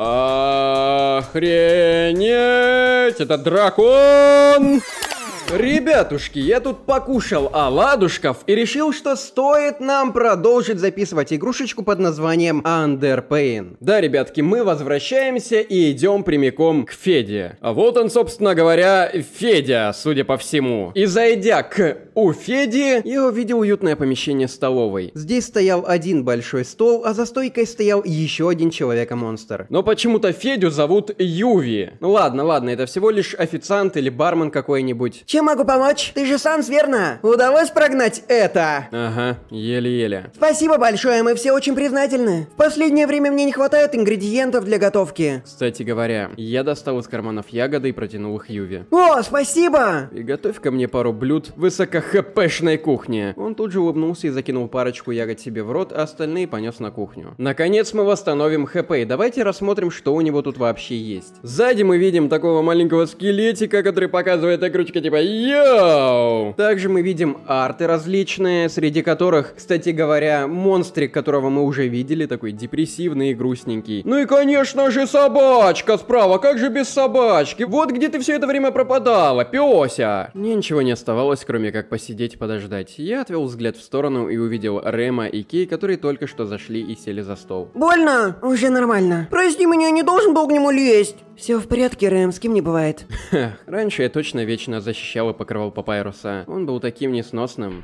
Охренеть! Это дракон! Ребятушки, я тут покушал оладушков и решил, что стоит нам продолжить записывать игрушечку под названием Underpain. Да, ребятки, мы возвращаемся и идем прямиком к Феде. А вот он, собственно говоря, Федя, судя по всему. И зайдя у Феди, я увидел уютное помещение столовой. Здесь стоял один большой стол, а за стойкой стоял еще один человека-монстр. Но почему-то Федю зовут Юви. Ну ладно, это всего лишь официант или бармен какой-нибудь. Чем могу помочь? Ты же Санс, верно? Удалось прогнать это? Ага, еле-еле. Спасибо большое, мы все очень признательны. В последнее время мне не хватает ингредиентов для готовки. Кстати говоря, я достал из карманов ягоды и протянул их Юви. О, спасибо! И готовь ко мне пару блюд высоко-хпшной кухни. Он тут же улыбнулся и закинул парочку ягод себе в рот, а остальные понес на кухню. Наконец мы восстановим хп, и давайте рассмотрим, что у него тут вообще есть. Сзади мы видим такого маленького скелетика, который показывает окручка типа «Йоу!». Также мы видим арты различные, среди которых, кстати говоря, монстрик, которого мы уже видели, такой депрессивный и грустненький. Ну и, конечно же, собачка справа, как же без собачки? Вот где ты все это время пропадала, пёся! Мне ничего не оставалось, кроме как посидеть и подождать. Я отвел взгляд в сторону и увидел Рема и Кей, которые только что зашли и сели за стол. Больно? Уже нормально. Прости меня, я не должен был к нему лезть. Все в порядке, Рэм, с кем не бывает. Раньше я точно вечно защищал и покрывал Папайруса. Он был таким несносным.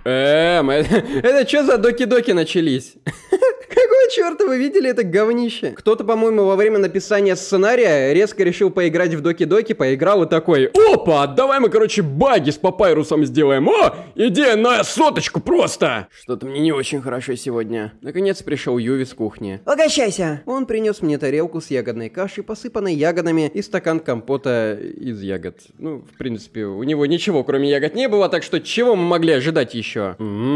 Это что за доки-доки начались? Какого черта вы видели это говнище? Кто-то, по-моему, во время написания сценария резко решил поиграть в доки-доки, поиграл и такой: опа, давай мы, короче, баги с Папайрусом сделаем. О, идея на соточку просто. Что-то мне не очень хорошо сегодня. Наконец пришел Юви с кухни. Угощайся. Он принес мне тарелку с ягодной кашей, посыпанной ягодами, и стакан компота из ягод. Ну, в принципе, у него ничего кроме ягод не было, так что чего мы могли ожидать еще?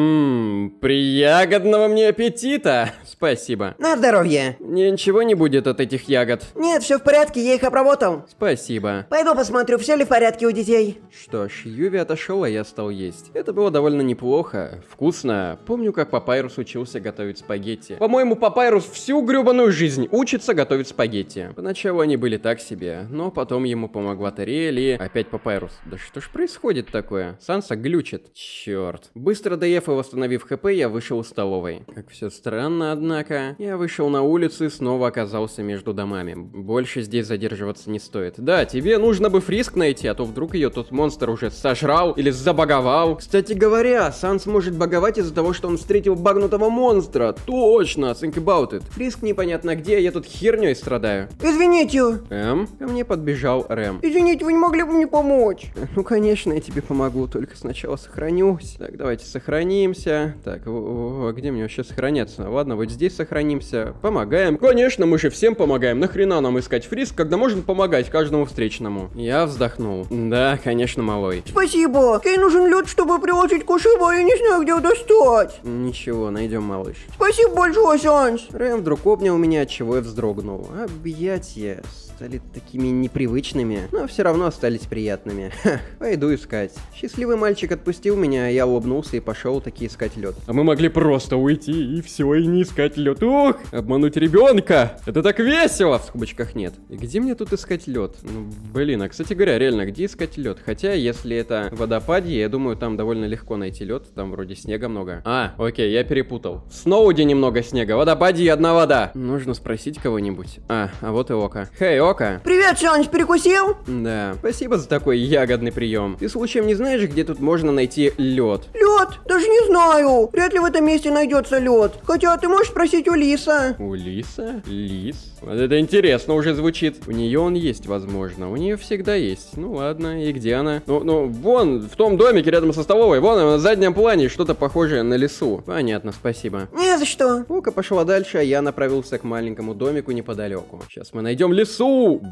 Приягодного мне аппетита. Спасибо. На здоровье. Ничего не будет от этих ягод. Нет, все в порядке, я их обработал. Спасибо. Пойду посмотрю, все ли в порядке у детей. Что ж, Юви отошел, а я стал есть. Это было довольно неплохо. Вкусно. Помню, как Папайрус учился готовить спагетти. По-моему, Папайрус всю гребаную жизнь учится готовить спагетти. Поначалу они были так себе, но потом ему помогла Тариэль и опять Папайрус. Да что ж происходит такое? Санса глючит. Черт. Быстро доев и восстановив хп, я вышел из столовой. Как все странно, однако. Я вышел на улицу и снова оказался между домами. Больше здесь задерживаться не стоит. Да, тебе нужно бы Фриск найти, а то вдруг ее тот монстр уже сожрал или забаговал. Кстати говоря, Санс может баговать из-за того, что он встретил багнутого монстра. Точно, think about it. Фриск непонятно где, я тут херней страдаю. Извините. Ко мне подбежал Рэм. Извините, вы не могли бы мне помочь? Ну, конечно, я тебе помогу, только сначала сохранюсь. Так, давайте сохранимся. Так, где мне вообще сохраняться? Ладно, вот здесь сохранимся. Помогаем. Конечно, мы же всем помогаем. Нахрена нам искать Фриск, когда можно помогать каждому встречному? Я вздохнул. Да, конечно, малой. Спасибо. Кей нужен лед, чтобы приложить к ушибу, а я не знаю, где его достать. Ничего, найдем, малыш. Спасибо большое, Санс. Рэм вдруг обнял меня, отчего я вздрогнул. Объятия стали такими непривычными, но все равно остались приятными. Пойду искать. Счастливый мальчик отпустил меня, я улыбнулся и пошел таки искать лед. А мы могли просто уйти и все, и не искать лед. Ух, обмануть ребенка! Это так весело! В скобочках нет. И где мне тут искать лед? Ну, блин, а кстати говоря, реально, где искать лед? Хотя, если это водопадье, я думаю, там довольно легко найти лед. Там вроде снега много. А, окей, я перепутал. В Сноуде немного снега, водопадье и одна вода. Нужно спросить кого-нибудь. А вот и Ока. Хей, Ока. Привет, Санс, перекусил? Да, спасибо за такой ягодный прием. Ты случаем не знаешь, где тут можно найти лед? Лед? Даже не знаю. Вряд ли в этом месте найдется лед. Хотя ты можешь спросить у Лиса. У Лиса? Лис? Вот это интересно уже звучит. У нее он есть, возможно. У нее всегда есть. Ну ладно, и где она? Ну, вон, в том домике рядом со столовой. Вон, на заднем плане что-то похожее на лесу. Понятно, спасибо. Не за что. Ока пошла дальше, а я направился к маленькому домику неподалеку. Сейчас мы найдем лесу.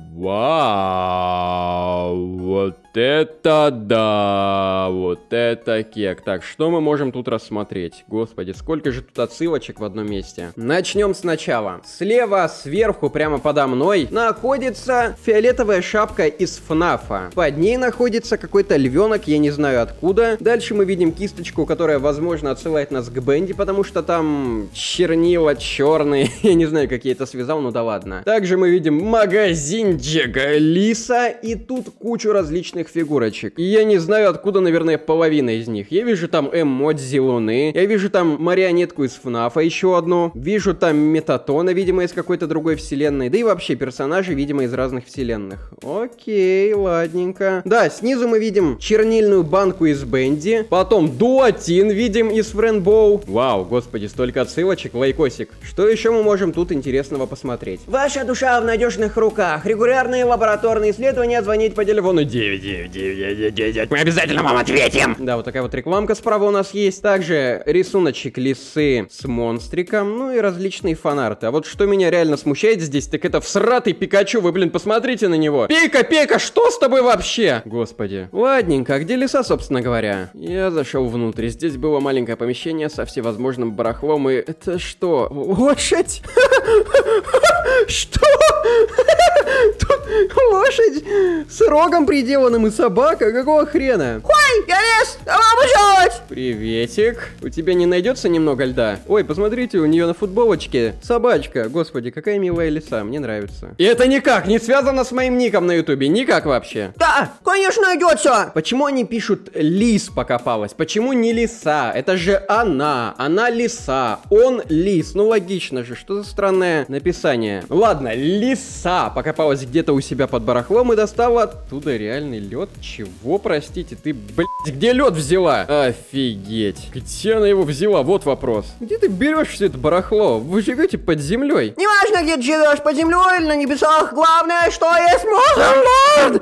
Вау, вот это да, вот это кек. Так, что мы можем тут рассмотреть? Господи, сколько же тут отсылочек в одном месте. Начнем сначала. Слева, сверху, прямо подо мной, находится фиолетовая шапка из ФНАФа. Под ней находится какой-то львенок, я не знаю откуда. Дальше мы видим кисточку, которая, возможно, отсылает нас к Бенди, потому что там чернила черные. Я не знаю, как я это связал, ну да ладно. Также мы видим магазинчик Лиса, и тут кучу различных фигурочек. И я не знаю, откуда, наверное, половина из них. Я вижу там эмодзи Луны, я вижу там марионетку из ФНАФа, еще одну. Вижу там Метатона, видимо, из какой-то другой вселенной. Да и вообще персонажи, видимо, из разных вселенных. Окей, ладненько. Да, снизу мы видим чернильную банку из Бенди. Потом Дуатин видим из Френбоу. Вау, господи, столько отсылочек, лайкосик. Что еще мы можем тут интересного посмотреть? Ваша душа в надежных руках. Регулярные лабораторные исследования. Звонить по телефону 99999. Мы обязательно вам ответим. Да, вот такая вот рекламка справа у нас есть. Также рисуночек лисы с монстриком. Ну и различные фанарты. А вот что меня реально смущает здесь, так это всратый Пикачу. Вы, блин, посмотрите на него. Пика, что с тобой вообще? Господи. Ладненько, а где лиса, собственно говоря? Я зашел внутрь. Здесь было маленькое помещение со всевозможным барахлом. И это что? Лошадь? Что? Тут лошадь с рогом приделанным и собака? Какого хрена? Ой, я лез! Давай бежать! Приветик. У тебя не найдется немного льда? Ой, посмотрите, у нее на футболочке собачка. Господи, какая милая лиса, мне нравится. И это никак не связано с моим ником на ютубе, никак вообще. Да, конечно найдется. Почему они пишут лис покопалась? Почему не лиса? Это же она лиса, он лис. Ну логично же, что за странное написание. Ладно, лиса покопалась где-то у себя под барахлом и достала оттуда реальный лед. Чего, простите, ты, блядь, где лед взяла? Офигеть. Где она его взяла? Вот вопрос. Где ты берешь все это барахло? Вы живете под землей. Неважно, где ты живешь, под землей или на небесах, главное, что есть мозг.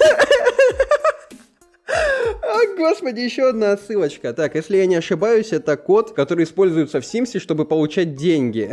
О, господи, еще одна отсылочка. Так, если я не ошибаюсь, это код, который используется в Симсе, чтобы получать деньги.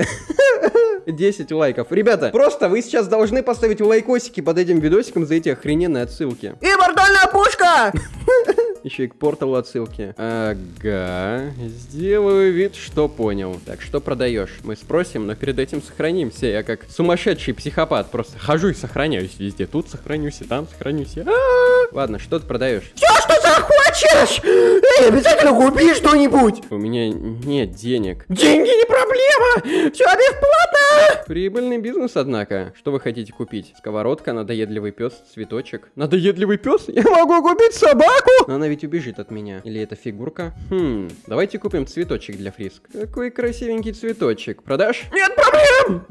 10 лайков. Ребята, просто вы сейчас должны поставить лайкосики под этим видосиком за эти охрененные отсылки. И портальная пушка! Еще и к порталу отсылки. Ага. Сделаю вид, что понял. Так, что продаешь? Мы спросим, но перед этим сохранимся. Я как сумасшедший психопат. Просто хожу и сохраняюсь везде. Тут сохранюсь и там сохранюсь. Ладно, что ты продаешь? Все, что захочешь! Эй, обязательно купи что-нибудь! У меня нет денег. Деньги не проблема! Все бесплатно! Прибыльный бизнес, однако. Что вы хотите купить? Сковородка, надоедливый пес, цветочек. Надоедливый пес? Я могу купить собаку! Но она ведь убежит от меня. Или это фигурка? Давайте купим цветочек для Фриск. Какой красивенький цветочек. Продашь? Нет проблем!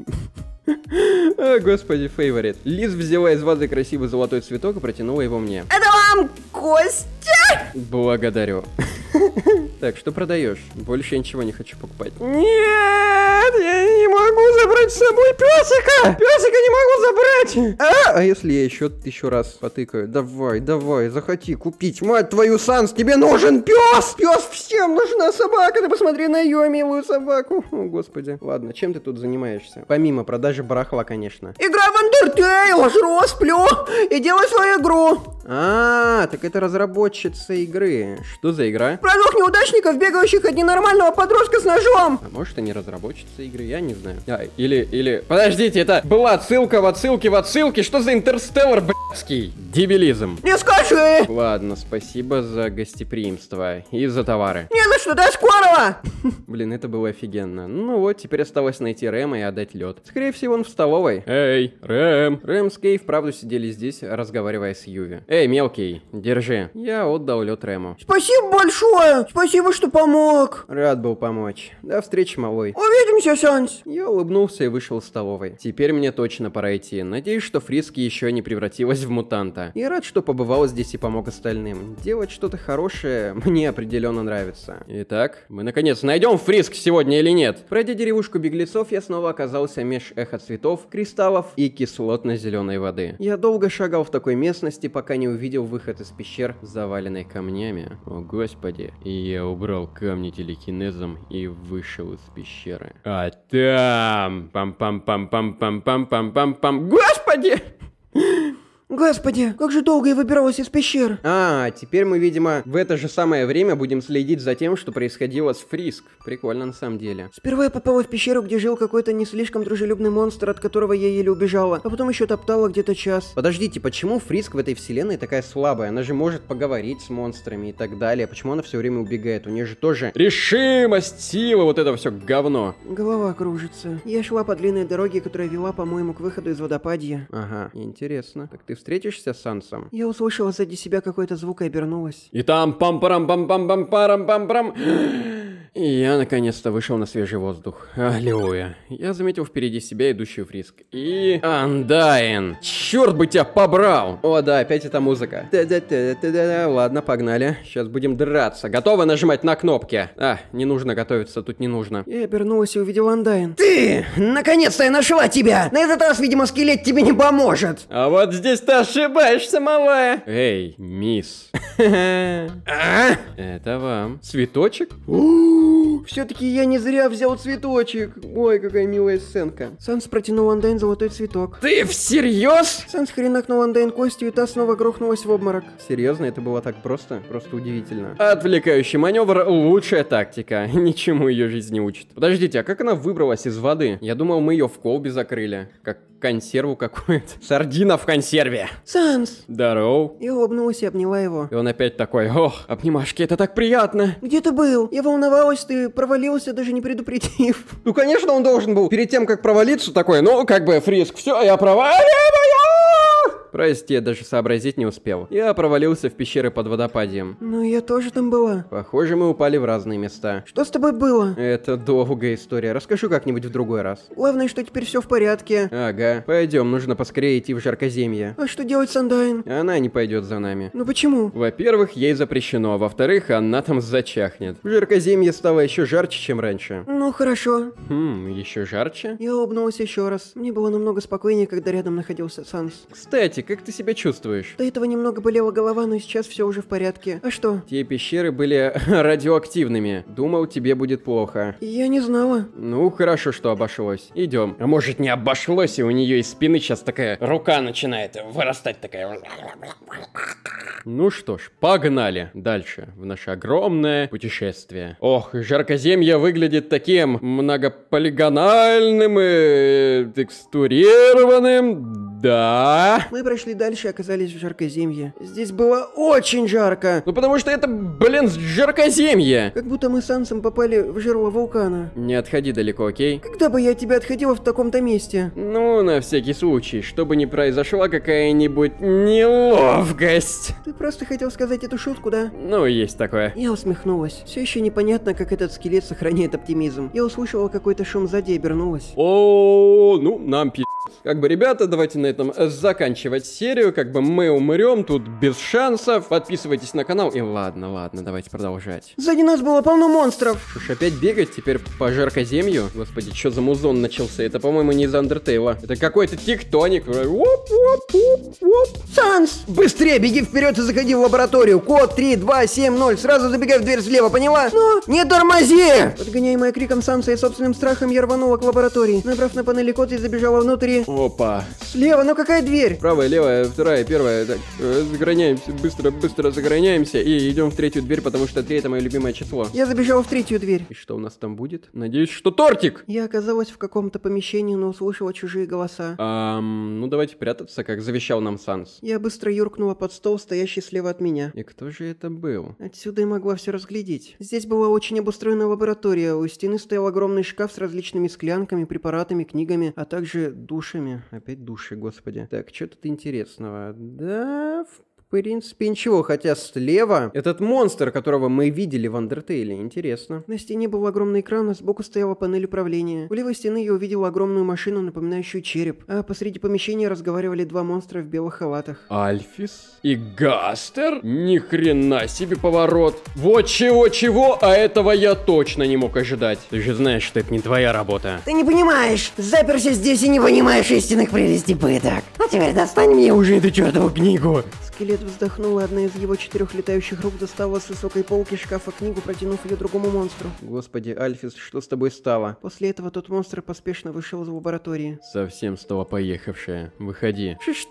О, господи, фейворит. Лиз взяла из вазы красивый золотой цветок и протянула его мне. Это вам, Костя! Благодарю. Так, что продаешь? Больше я ничего не хочу покупать. Нет, я не могу забрать с собой песика! Песика не могу забрать! А если я еще раз потыкаю? Давай, захоти купить. Мать твою, Санс, тебе нужен пес! Пес всем нужна собака! Ты посмотри на ее милую собаку. О, господи. Ладно, чем ты тут занимаешься? Помимо продажи барахла, конечно. Играю в Undertale, жру, сплю и делаю свою игру. Так это разработчица игры. Что за игра? Про двух неудачников, бегающих от ненормального подростка с ножом. А может, они разработчица игры? Я не знаю. Или... Подождите, это была отсылка в отсылке. Что за интерстеллар, блядский? Дебилизм. Не скажи! Ладно, спасибо за гостеприимство и за товары. Не за что, до скорого! Блин, это было офигенно. Ну вот, теперь осталось найти Рэма и отдать лед. Скорее всего, он в столовой. Эй, Рэм! Рэм с Кей вправду сидели здесь, разговаривая с Юви. Эй, мелкий, держи. Я отдал лед Рэму. Спасибо большое! Спасибо, что помог! Рад был помочь. До встречи, малой. Увидимся, Санс! Я улыбнулся и вышел из столовой. Теперь мне точно пора идти. Надеюсь, что Фриски еще не превратилась в мутанта. И рад, что побывал здесь и помог остальным. Делать что-то хорошее мне определенно нравится. Итак, мы наконец найдем Фриск сегодня или нет? Пройдя деревушку беглецов, я снова оказался меж эхоцветов, кристаллов и кислотно-зеленой воды. Я долго шагал в такой местности, пока не увидел выход из пещер, заваленной камнями. О господи. И я убрал камни телекинезом и вышел из пещеры. А там... Пам-пам-пам-пам-пам-пам-пам-пам-пам... Господи! Господи, как же долго я выбиралась из пещер. А, теперь мы, видимо, в это же самое время будем следить за тем, что происходило с Фриск. Прикольно на самом деле. Сперва я попала в пещеру, где жил какой-то не слишком дружелюбный монстр, от которого я еле убежала, а потом еще топтала где-то час. Подождите, почему Фриск в этой вселенной такая слабая? Она же может поговорить с монстрами и так далее. Почему она все время убегает? У нее же тоже решимость, сила, вот это все говно. Голова кружится. Я шла по длинной дороге, которая вела, по-моему, к выходу из водопадья. Ага, интересно. Так ты встретишься с Сансом? Я услышала сзади себя какой-то звук и обернулась. И там пам-парам-пам-пам-пам-парам-пам-парам. И я наконец-то вышел на свежий воздух. Аллилуйя. Я заметил впереди себя идущую Фриск. И... Undying. Черт бы тебя побрал. О, да, опять эта музыка. Та-да-та-та-та-та. Ладно, погнали. Сейчас будем драться. Готовы нажимать на кнопки? А, не нужно готовиться, тут не нужно. Я обернулась и увидела Undying. Ты! Наконец-то я нашла тебя! На этот раз, видимо, скелет тебе не поможет! А вот здесь ты ошибаешься, малая. Эй, мисс. Это вам. Цветочек? Все-таки я не зря взял цветочек. Ой, какая милая сценка. Санс протянул Undying золотой цветок. Ты всерьез? Санс хренакнул Undying костью, и та снова грохнулась в обморок. Серьезно, это было так просто? Просто удивительно. Отвлекающий маневр — лучшая тактика. Ничему ее жизнь не учит. Подождите, а как она выбралась из воды? Я думал, мы ее в колбе закрыли. Как консерву какую-то. Сардина в консерве. Санс! Здорово. Я улыбнулась и обняла его. И он опять такой: ох, обнимашки, это так приятно. Где ты был? Я волновалась, ты провалился, даже не предупредив. Ну, конечно, он должен был перед тем, как провалиться, такой: ну, как бы, Фриск, все, я проваливаю. Прости, я даже сообразить не успел. Я провалился в пещеры под водопадием. Ну, я тоже там была. Похоже, мы упали в разные места. Что с тобой было? Это долгая история. Расскажу как-нибудь в другой раз. Главное, что теперь все в порядке. Ага, пойдем, нужно поскорее идти в жаркоземье. А что делать с Undying? Она не пойдет за нами. Ну почему? Во-первых, ей запрещено, а во-вторых, она там зачахнет. В жаркоземье стало еще жарче, чем раньше. Ну хорошо. Еще жарче? Я улыбнулась еще раз. Мне было намного спокойнее, когда рядом находился Санс. Кстати, как ты себя чувствуешь? До этого немного болела голова, но сейчас все уже в порядке. А что? Те пещеры были радиоактивными. Думал, тебе будет плохо. Я не знала. Ну, хорошо, что обошлось. Идем. А может, не обошлось, и у нее из спины сейчас такая рука начинает вырастать такая. Ну что ж, погнали дальше в наше огромное путешествие. Ох, жаркоземье выглядит таким многополигональным и текстурированным. Да. Мы прошли дальше и оказались в жаркоземье. Здесь было очень жарко. Ну потому что это, блин, жаркоземье. Как будто мы с Сансом попали в жерло вулкана. Не отходи далеко, окей? Когда бы я от тебя отходила в таком-то месте? Ну, на всякий случай, чтобы не произошла какая-нибудь неловкость. Ты просто хотел сказать эту шутку, да? Ну, есть такое. Я усмехнулась. Все еще непонятно, как этот скелет сохраняет оптимизм. Я услышала какой-то шум сзади и обернулась. О, ну, нам пи***. Как бы, ребята, давайте на этом заканчивать серию. Как бы мы умрем тут без шансов. Подписывайтесь на канал. И ладно, давайте продолжать. Сзади нас было полно монстров. Уж опять бегать теперь по жаркоземью? Господи, что за музон начался? Это, по-моему, не из Андертейла. Это какой-то тектоник. Санс! Быстрее, беги вперед и заходи в лабораторию. Код 3270. Сразу забегай в дверь слева, поняла? Но! Не тормози! Подгоняемая криком Санса и собственным страхом, я рванула к лаборатории. Набрав на панели код, я забежала внутрь и... Опа. Слева, ну какая дверь? Правая, левая, вторая, первая. Так, заграняемся, быстро заграняемся и идем в третью дверь, потому что 3 это мое любимое число. Я забежала в третью дверь. И что у нас там будет? Надеюсь, что тортик! Я оказалась в каком-то помещении, но услышала чужие голоса. Ну давайте прятаться, как завещал нам Санс. Я быстро юркнула под стол, стоящий слева от меня. И кто же это был? Отсюда я могла все разглядеть. Здесь была очень обустроенная лаборатория. У стены стоял огромный шкаф с различными склянками, препаратами, книгами, а также душами. Опять души, господи. Так, что тут интересного? Да, в принципе, ничего, хотя слева этот монстр, которого мы видели в Андертейле, интересно. На стене был огромный экран, а сбоку стояла панель управления. У левой стены я увидела огромную машину, напоминающую череп. А посреди помещения разговаривали два монстра в белых халатах. Альфис и Гастер? Ни хрена себе поворот. Вот чего-чего, а этого я точно не мог ожидать. Ты же знаешь, что это не твоя работа. Ты не понимаешь. Заперся здесь и не понимаешь истинных прелестей пыток. А теперь достань мне уже эту чертову книгу. Скелет вздохнул, и одна из его 4 летающих рук достала с высокой полки шкафа книгу, протянув ее другому монстру. Господи, Альфис, что с тобой стало? После этого тот монстр поспешно вышел из лаборатории. Совсем стало поехавшая. Выходи. Что? В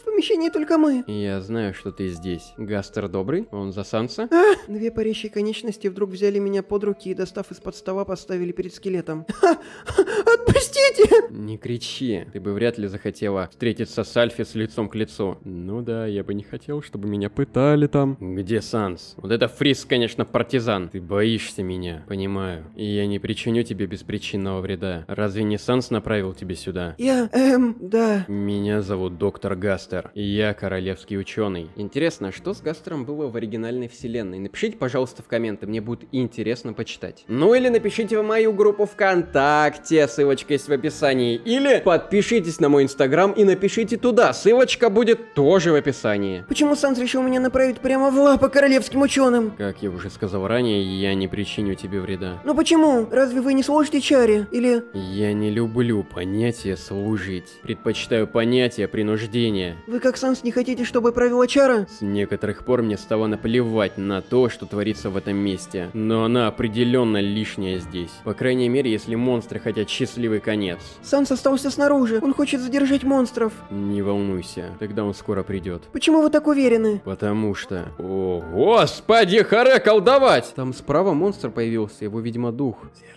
помещении только мы. Я знаю, что ты здесь. Гастер добрый? Он за Санса? Две парящие конечности вдруг взяли меня под руки и, достав из-под стола, поставили перед скелетом. Отпустите! Не кричи. Ты бы вряд ли захотела встретиться с Альфис лицом к лицу. Ну да, я бы не хотел, чтобы меня пытали там. Где Санс? Вот это Фриз, конечно, партизан. Ты боишься меня, понимаю. И я не причиню тебе беспричинного вреда. Разве не Санс направил тебя сюда? Да. Меня зовут доктор Гастер, и я королевский ученый. Интересно, что с Гастером было в оригинальной вселенной? Напишите, пожалуйста, в комменты, мне будет интересно почитать. Ну или напишите в мою группу ВКонтакте, ссылочка есть в описании. Или подпишитесь на мой инстаграм и напишите туда, ссылочка будет тоже в описании. Почему Санс решил меня направить прямо в лапы королевским ученым? Как я уже сказал ранее, я не причиню тебе вреда. Но почему? Разве вы не служите Чаре? Или... Я не люблю понятие «служить». Предпочитаю понятие «принуждение». Вы как Санс не хотите, чтобы правила Чара? С некоторых пор мне стало наплевать на то, что творится в этом месте. Но она определенно лишняя здесь. По крайней мере, если монстры хотят счастливый конец. Санс остался снаружи. Он хочет задержать монстров. Не волнуйся, тогда он скоро придет. Почему вы так уверены? Потому что... О, господи, харе колдовать! Там справа монстр появился, его, видимо, дух.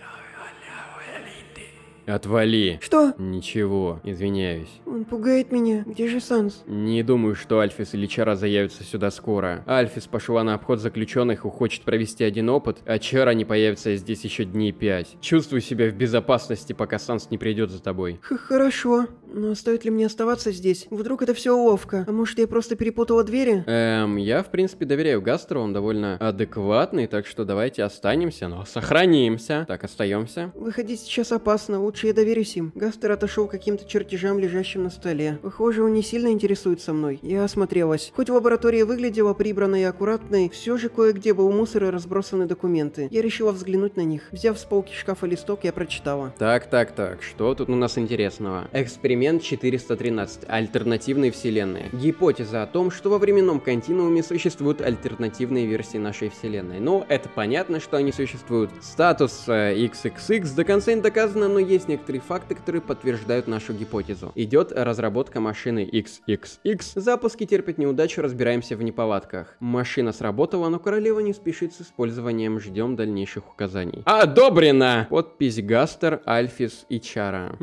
Отвали. Что? Ничего, извиняюсь. Он пугает меня. Где же Санс? Не думаю, что Альфис или Чара заявятся сюда скоро. Альфис пошла на обход заключенных и хочет провести один опыт, а Чара не появится здесь еще дней 5. Чувствуй себя в безопасности, пока Санс не придет за тобой. Хорошо. Но стоит ли мне оставаться здесь? Вдруг это все уловка? А может, я просто перепутала двери? Я в принципе доверяю Гастеру, он довольно адекватный, так что давайте останемся, но сохранимся. Так, остаемся. Выходить сейчас опасно, лучше я доверюсь им. Гастер отошел к каким-то чертежам, лежащим на столе. Похоже, он не сильно интересуется мной. Я осмотрелась. Хоть лаборатория выглядела прибранной и аккуратной, все же кое-где был мусор и разбросаны документы. Я решила взглянуть на них. Взяв с полки шкафа листок, я прочитала. Так, что тут у нас интересного? Эксперимент 413. Альтернативные вселенные. Гипотеза о том, что во временном континууме существуют альтернативные версии нашей вселенной. Ну, это понятно, что они существуют. Статус XXX до конца не доказано, но есть некоторые факты, которые подтверждают нашу гипотезу. Идет разработка машины XXX. Запуски терпят неудачу, разбираемся в неполадках. Машина сработала, но королева не спешит с использованием, ждем дальнейших указаний. Одобрено! Подпись Гастер, Альфис и Чара.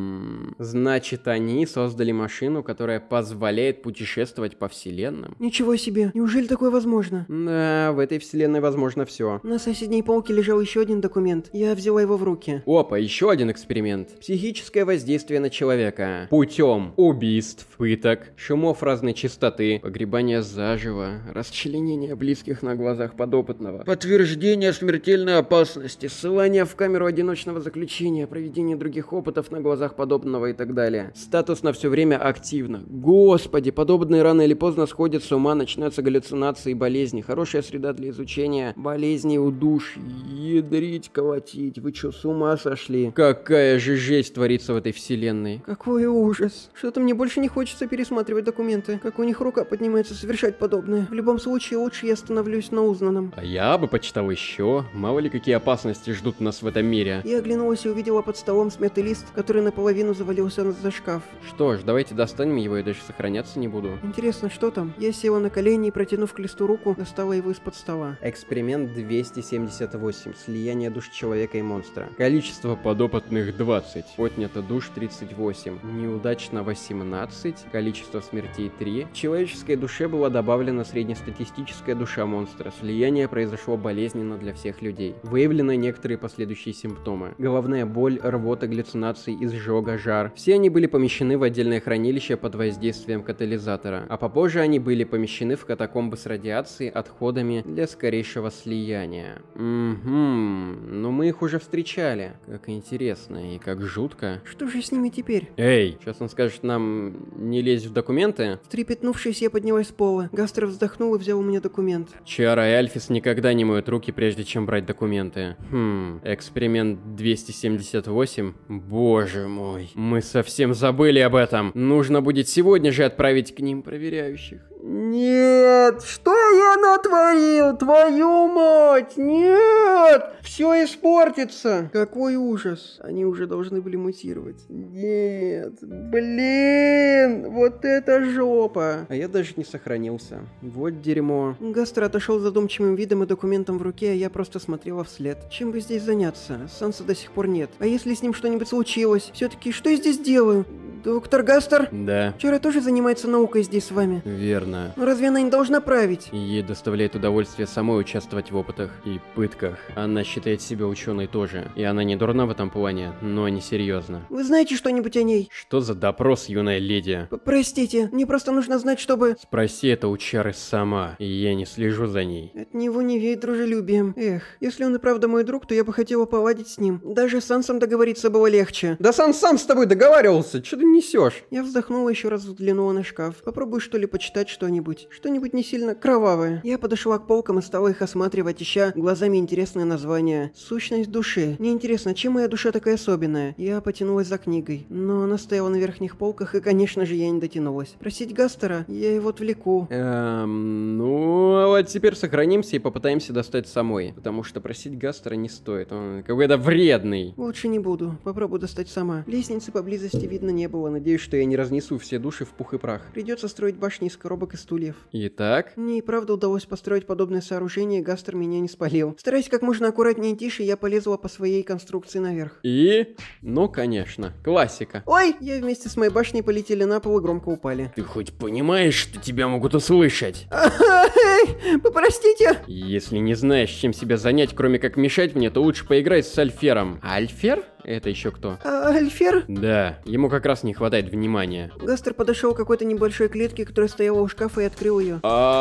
Значит, они создали машину, которая позволяет путешествовать по вселенным. Ничего себе, неужели такое возможно? Да, в этой вселенной возможно все. На соседней полке лежал еще один документ. Я взяла его в руки. Опа, еще один эксперимент. Психическое воздействие на человека. Путем убийств, пыток, шумов разной частоты, погребания заживо, расчленения близких на глазах подопытного, подтверждение смертельной опасности, ссылание в камеру одиночного заключения, проведение других опытов на глазах подобного и так далее. Статус на все время активно. Господи, подобные рано или поздно сходят с ума, начинаются галлюцинации и болезни. Хорошая среда для изучения болезней удушья. Ядрить, колотить. Вы что, с ума сошли? Какая же жесть творится в этой вселенной. Какой ужас. Что-то мне больше не хочется пересматривать документы. Как у них рука поднимается совершать подобное. В любом случае, лучше я становлюсь на узнанном. А я бы почитал еще. Мало ли какие опасности ждут нас в этом мире. Я оглянулась и увидела под столом смятый лист, который наполовину завалился за шкаф. Что ж, давайте достанем его, я даже сохраняться не буду. Интересно, что там? Я села на колени и, протянув к листу руку, достала его из-под стола. Эксперимент 278. Слияние душ человека и монстра. Количество подопытных 20. Отнято душ 38. Неудачно 18. Количество смертей 3. В человеческой душе была добавлена среднестатистическая душа монстра. Слияние произошло болезненно для всех людей. Выявлены некоторые последующие симптомы. Головная боль, рвота, галлюцинации, изжога, жар. Все они были помещены в отдельное хранилище под воздействием катализатора, а попозже они были помещены в катакомбы с радиацией, отходами для скорейшего слияния. Но мы их уже встречали. Как интересно и как жутко. Что же с ними теперь? Эй, сейчас он скажет нам не лезть в документы. Встрепетнувшись, я поднялась с пола. Гастер вздохнул и взял у меня документ. Чара и Альфис никогда не моют руки, прежде чем брать документы. Эксперимент 278? Боже мой. Мы совсем забыли об этом. Нужно будет сегодня же отправить к ним проверяющих. Нет, что я натворил? Твою мать, нет! Все испортится. Какой ужас. Они уже должны были мутировать. Нет, блин, вот это жопа. А я даже не сохранился. Вот дерьмо. Гастер отошел с задумчивым видом и документом в руке, а я просто смотрела вслед. Чем бы здесь заняться? Санса до сих пор нет. А если с ним что-нибудь случилось? Все-таки что я здесь делаю? Доктор Гастер? Да. Вчера тоже занимается наукой здесь с вами. Верно. Но разве она не должна править? Ей доставляет удовольствие самой участвовать в опытах и пытках. Она считает себя ученой тоже. И она не дурна в этом плане, но не серьезно. Вы знаете что-нибудь о ней? Что за допрос, юная леди? Простите, мне просто нужно знать, чтобы... Спроси это у Чары сама, и я не слежу за ней. От него не веет дружелюбием. Эх, если он и правда мой друг, то я бы хотела поладить с ним. Даже с Сансом договориться было легче. Да Санс сам с тобой договаривался, что ты несешь? Я вздохнула, еще раз взглянула на шкаф. Попробую что ли почитать что-нибудь. Что-нибудь не сильно кровавое. Я подошла к полкам и стала их осматривать, ища глазами интересное название. Сущность души. Мне интересно, чем моя душа такая особенная? Я потянулась за книгой, но она стояла на верхних полках, и, конечно же, я не дотянулась. Просить Гастера? Я его отвлеку. Ну, а вот теперь сохранимся и попытаемся достать самой. Потому что просить Гастера не стоит, он какой-то вредный. Лучше не буду. Попробую достать сама. Лестницы поблизости видно не было. Надеюсь, что я не разнесу все души в пух и прах. Придется строить башни из коробок и стульев. Итак? Мне и правда удалось построить подобное сооружение, и Гастер меня не спалил. Стараясь как можно аккуратнее и тише, я полезла по своей конструкции наверх. И? Ну, конечно. Классика. Ой! Я вместе с моей башней полетели на пол и громко упали. Ты хоть понимаешь, что тебя могут услышать? Простите! Если не знаешь, чем себя занять, кроме как мешать мне, то лучше поиграй с Альфером. Альфер? Это еще кто? Альфер? Да, ему как раз не хватает внимания. Гастер подошел к какой-то небольшой клетке, которая стояла у шкафа, и открыл ее.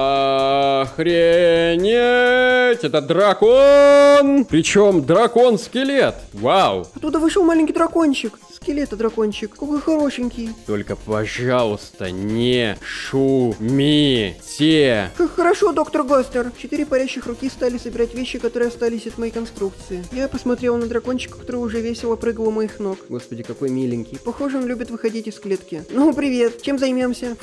Охренеть! Это дракон! Причем дракон-скелет! Вау! Оттуда вышел маленький дракончик. Скелета-дракончик. Какой хорошенький. Только, пожалуйста, не шумите! Хорошо, доктор Гастер. 4 парящих руки стали собирать вещи, которые остались от моей конструкции. Я посмотрела на дракончика, который уже весело прыгал у моих ног. Господи, какой миленький. Похоже, он любит выходить из клетки. Ну, привет. Чем займемся?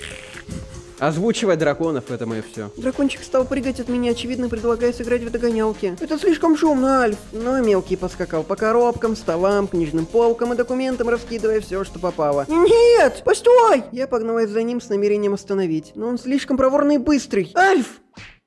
Озвучивай драконов, это мое все. Дракончик стал прыгать от меня, очевидно, предлагая сыграть в догонялки. Это слишком шумно, Альф. Но мелкий поскакал по коробкам, столам, книжным полкам и документам, раскидывая все, что попало. Нет! Постой! Я погналась за ним с намерением остановить. Но он слишком проворный и быстрый. Альф!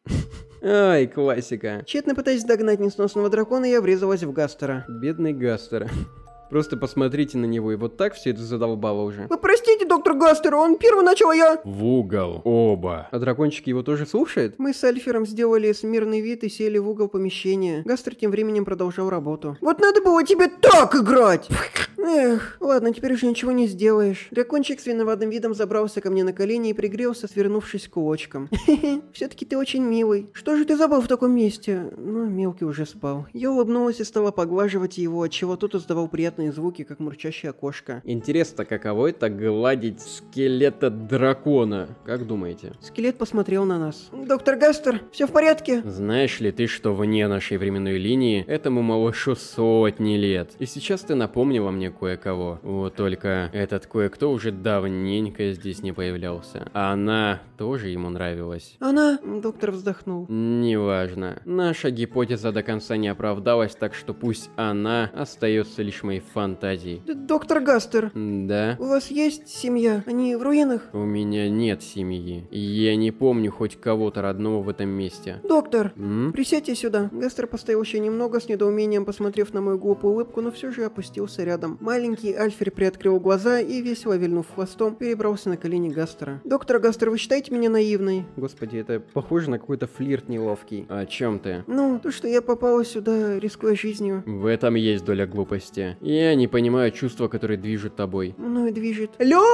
Ай, классика. Тщетно пытаясь догнать несносного дракона, я врезалась в Гастера. Бедный Гастер. Просто посмотрите на него, и вот так все это задолбало уже. Вы простите, доктор Гастер, он первый начал, а я... В угол, оба. А дракончик его тоже слушает? Мы с Альфером сделали смирный вид и сели в угол помещения. Гастер тем временем продолжал работу. Вот надо было тебе так играть! Эх, ладно, теперь уже ничего не сделаешь. Дракончик с виноватым видом забрался ко мне на колени и пригрелся, свернувшись кулачком. Все-таки ты очень милый. Что же ты забыл в таком месте? Ну, мелкий уже спал. Я улыбнулась и стала поглаживать его, отчего тот издавал приятные звуки, как мурчащая кошка. Интересно, каково это гладить скелета дракона? Как думаете? Скелет посмотрел на нас. Доктор Гастер, все в порядке? Знаешь ли ты, что вне нашей временной линии этому малышу сотни лет? И сейчас ты напомнила мне кое-кого. Вот только этот кое-кто уже давненько здесь не появлялся. А она тоже ему нравилась. Она... Доктор вздохнул. Неважно. Наша гипотеза до конца не оправдалась, так что пусть она остается лишь моей фантазией. Доктор Гастер. Да? У вас есть семья? Они в руинах? У меня нет семьи. И я не помню хоть кого-то родного в этом месте. Доктор, присядьте сюда. Гастер постоял еще немного, с недоумением посмотрев на мою глупую улыбку, но все же опустился рядом. Маленький Альфер приоткрыл глаза и, весело вильнув хвостом, перебрался на колени Гастера. Доктор Гастер, вы считаете меня наивной? Господи, это похоже на какой-то флирт неловкий. О чем ты? Ну, то, что я попала сюда, рискуя жизнью. В этом есть доля глупости. Я не понимаю чувства, которые движут тобой. Мною движет.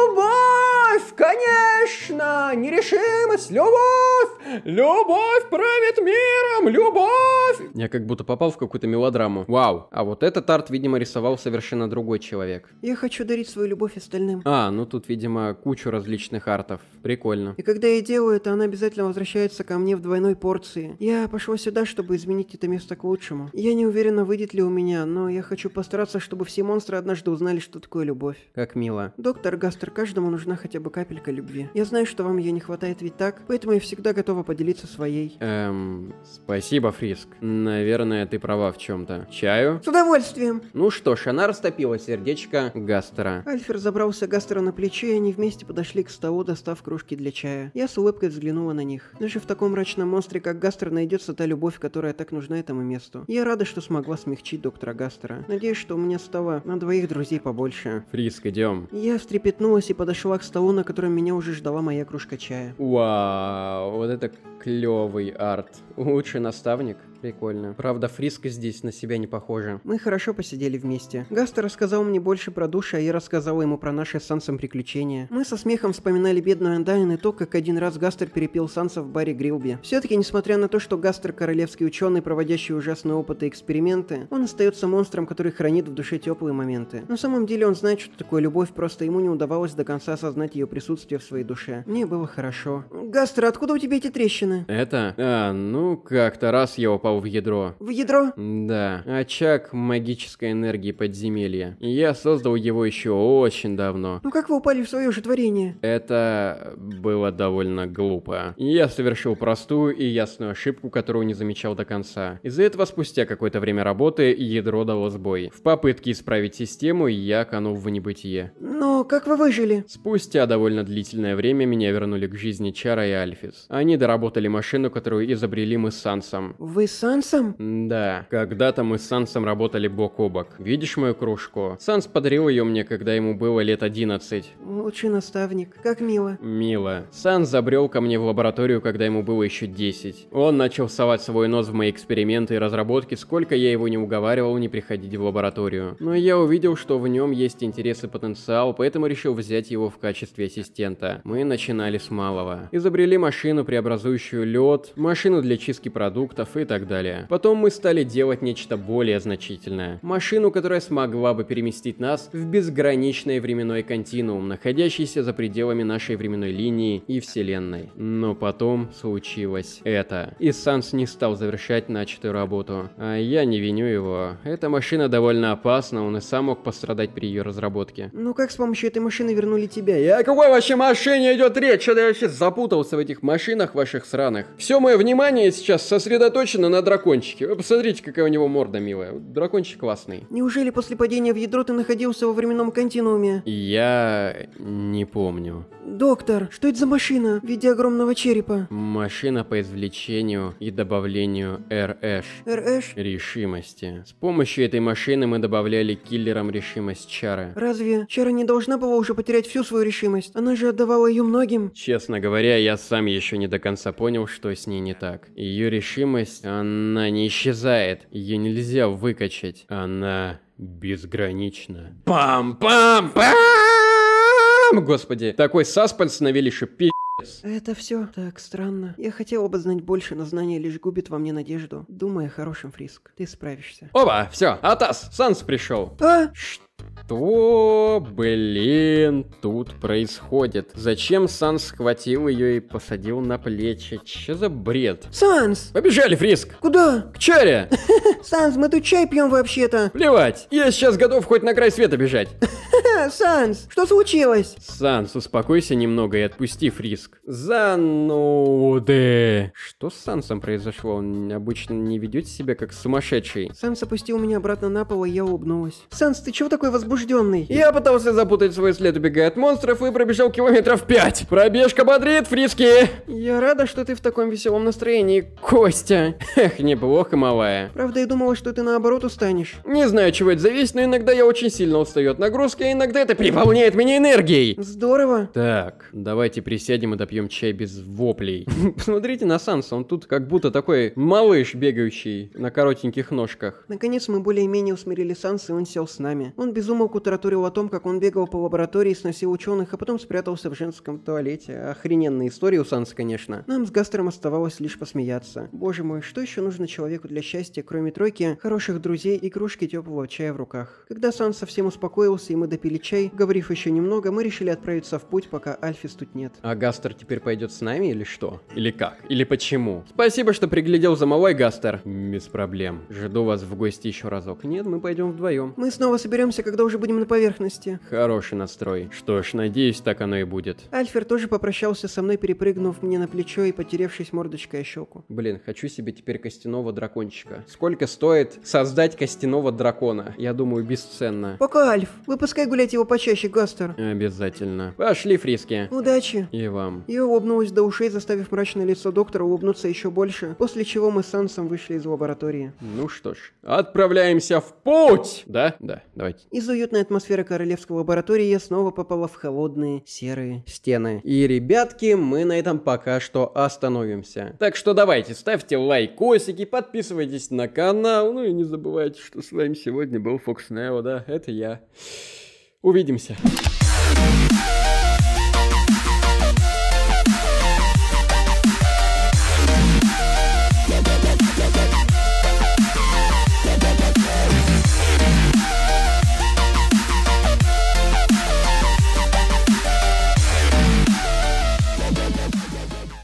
Любовь, конечно! Нерешимость, любовь! Любовь правит миром, любовь! Я как будто попал в какую-то мелодраму. Вау. А вот этот арт, видимо, рисовал совершенно другой человек. Я хочу дарить свою любовь остальным. А, ну тут, видимо, кучу различных артов. Прикольно. И когда я делаю это, она обязательно возвращается ко мне в двойной порции. Я пошла сюда, чтобы изменить это место к лучшему. Я не уверена, выйдет ли у меня, но я хочу постараться, чтобы все монстры однажды узнали, что такое любовь. Как мило. Доктор Гастер, каждому нужна хотя бы бы капелька любви. Я знаю, что вам ее не хватает ведь так, поэтому я всегда готова поделиться своей. Спасибо, Фриск. Наверное, ты права в чем-то. Чаю? С удовольствием! Ну что ж, она растопила сердечко Гастера. Альфер забрался Гастеру на плечо, и они вместе подошли к столу, достав кружки для чая. Я с улыбкой взглянула на них. Даже в таком мрачном монстре, как Гастер, найдется та любовь, которая так нужна этому месту. Я рада, что смогла смягчить доктора Гастера. Надеюсь, что у меня стало на двоих друзей побольше. Фриск, идем. Я встрепетнулась и подошла к столу, на котором меня уже ждала моя кружка чая. Вау, вот это клевый арт. Лучший наставник. Прикольно. Правда, Фриск здесь на себя не похожа. Мы хорошо посидели вместе. Гастер рассказал мне больше про души, а я рассказала ему про наши с Сансом приключения. Мы со смехом вспоминали бедную Андайн и то, как один раз Гастер перепил Санса в баре Грилби. Все-таки, несмотря на то, что Гастер королевский ученый, проводящий ужасные опыты и эксперименты, он остается монстром, который хранит в душе теплые моменты. На самом деле он знает, что такое любовь, просто ему не удавалось до конца осознать ее присутствие в своей душе. Мне было хорошо. Гастер, откуда у тебя эти трещины? Это? Ну, как-то раз я упал в ядро. В ядро? Да, очаг магической энергии подземелья. И я создал его еще очень давно. Ну как вы упали в свое же творение? Это было довольно глупо. Я совершил простую и ясную ошибку, которую не замечал до конца. Из-за этого спустя какое-то время работы ядро дало сбой. В попытке исправить систему я канул в небытие. Но как вы выжили? Спустя довольно длительное время меня вернули к жизни Чара и Альфис. Они доработали машину, которую изобрели мы с Сансом. Вы с Сансом? Да, когда-то мы с Сансом работали бок о бок. Видишь мою кружку? Санс подарил ее мне, когда ему было лет 11. Лучший наставник. Как мило. Мило. Санс забрел ко мне в лабораторию, когда ему было еще 10. Он начал совать свой нос в мои эксперименты и разработки, сколько я его не уговаривал не приходить в лабораторию. Но я увидел, что в нем есть интерес и потенциал, поэтому решил взять его в качестве ассистента. Мы начинали с малого. Изобрели машину, преобразующую лед, машину для чистки продуктов и так далее. Потом мы стали делать нечто более значительное. Машину, которая смогла бы переместить нас в безграничный временной континуум, находящийся за пределами нашей временной линии и вселенной. Но потом случилось это. И Санс не стал завершать начатую работу. А я не виню его. Эта машина довольно опасна, он и сам мог пострадать при ее разработке. Ну как с помощью этой машины вернули тебя? О какой вообще машине идет речь? Что-то я вообще запутался в этих машинах ваших сраных. Все мое внимание сейчас сосредоточено на дракончике. Вы посмотрите, какая у него морда милая. Дракончик классный. Неужели после падения в ядро ты находился во временном континууме? Я не помню. Доктор, что это за машина в виде огромного черепа? Машина по извлечению и добавлению РЭШ. РЭШ? Решимости. С помощью этой машины мы добавляли киллерам решимость Чары. Разве Чара не должна была уже потерять всю свою решимость? Она же отдавала ее многим. Честно говоря, я сам еще не до конца понял, что с ней не так. Ее решимость, она не исчезает. Ее нельзя выкачать. Она безгранична. Пам-пам-пам! Господи, такой саспенс навели, что пи***ц. Это все так странно. Я хотела бы знать больше, но знание лишь губит во мне надежду. Думай о хорошем, Фриск. Ты справишься. Опа, все, Атас, Санс пришел. А? Что, блин, тут происходит? Зачем Санс схватил ее и посадил на плечи? Че за бред? Санс! Побежали, Фриск! Куда? К Чаре! Санс, мы тут чай пьем вообще-то. Плевать, я сейчас готов хоть на край света бежать. Санс, что случилось? Санс, успокойся немного и отпусти Фриск. Зануды! Что с Сансом произошло? Он обычно не ведет себя как сумасшедший. Санс опустил меня обратно на пол, и я улыбнулась. Санс, ты чего такой возбужденный? Я пытался запутать свой след, убегая от монстров, и пробежал километров 5. Пробежка бодрит, Фриски! Я рада, что ты в таком веселом настроении, Костя! Эх, неплохо, малая. Правда, я думала, что ты наоборот устанешь. Не знаю, чего это зависит, но иногда я очень сильно устаю от нагрузки, а иногда это переполняет меня энергией. Здорово. Так, давайте присядем и допьем чай без воплей. Посмотрите на Санса, он тут как будто такой малыш, бегающий на коротеньких ножках. Наконец мы более-менее усмирили Санса, и он сел с нами. Он безумолку тараторил о том, как он бегал по лаборатории, сносил ученых, а потом спрятался в женском туалете. Охрененная история у Санса, конечно. Нам с Гастером оставалось лишь посмеяться. Боже мой, что еще нужно человеку для счастья, кроме тройки хороших друзей и кружки теплого чая в руках? Когда Санс совсем успокоился и мы допили попили чай. Говорив еще немного, мы решили отправиться в путь, пока Альфис тут нет. А Гастер теперь пойдет с нами или что? Или как? Или почему? Спасибо, что приглядел за малой, Гастер. Без проблем. Жду вас в гости еще разок. Нет, мы пойдем вдвоем. Мы снова соберемся, когда уже будем на поверхности. Хороший настрой. Что ж, надеюсь, так оно и будет. Альфер тоже попрощался со мной, перепрыгнув мне на плечо и потеревшись мордочкой о щеку. Блин, хочу себе теперь костяного дракончика. Сколько стоит создать костяного дракона? Я думаю, бесценно. Пока, Альф. Выпускай гулять его почаще, Гастер. Обязательно. Пошли, Фриски. Удачи. И вам. Я улыбнулась до ушей, заставив мрачное лицо доктора улыбнуться еще больше, после чего мы с Сансом вышли из лаборатории. Ну что ж, отправляемся в путь! Да? Да, давайте. Из уютной атмосферы королевской лаборатории я снова попала в холодные серые стены. И, ребятки, мы на этом пока что остановимся. Так что давайте, ставьте лайкосики, подписывайтесь на канал, ну и не забывайте, что с вами сегодня был Фокс Нео, да, это я. Увидимся.